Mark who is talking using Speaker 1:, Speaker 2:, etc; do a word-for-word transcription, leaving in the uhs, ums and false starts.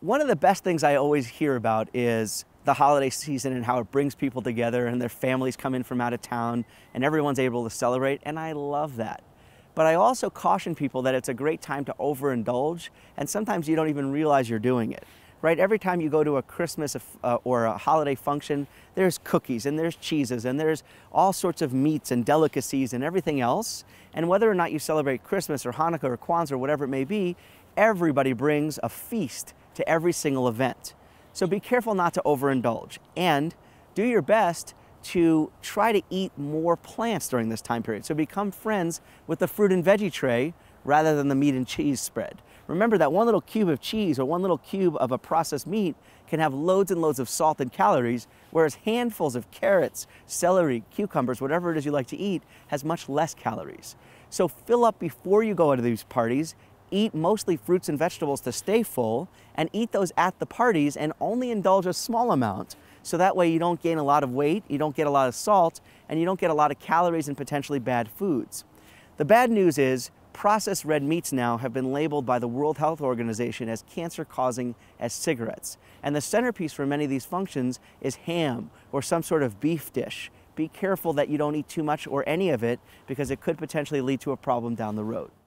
Speaker 1: One of the best things I always hear about is the holiday season and how it brings people together and their families come in from out of town and everyone's able to celebrate, and I love that. But I also caution people that it's a great time to overindulge, and sometimes you don't even realize you're doing it. Right? Every time you go to a Christmas uh, or a holiday function, there's cookies and there's cheeses and there's all sorts of meats and delicacies and everything else. And whether or not you celebrate Christmas or Hanukkah or Kwanzaa or whatever it may be, everybody brings a feast to every single event. So be careful not to overindulge, and do your best to try to eat more plants during this time period. So become friends with the fruit and veggie tray rather than the meat and cheese spread. Remember that one little cube of cheese or one little cube of a processed meat can have loads and loads of salt and calories, whereas handfuls of carrots, celery, cucumbers, whatever it is you like to eat, has much less calories. So fill up before you go to these parties, eat mostly fruits and vegetables to stay full, and eat those at the parties and only indulge a small amount. So that way you don't gain a lot of weight, you don't get a lot of salt, and you don't get a lot of calories and potentially bad foods. The bad news is processed red meats now have been labeled by the World Health Organization as cancer-causing as cigarettes. And the centerpiece for many of these functions is ham or some sort of beef dish. Be careful that you don't eat too much or any of it, because it could potentially lead to a problem down the road.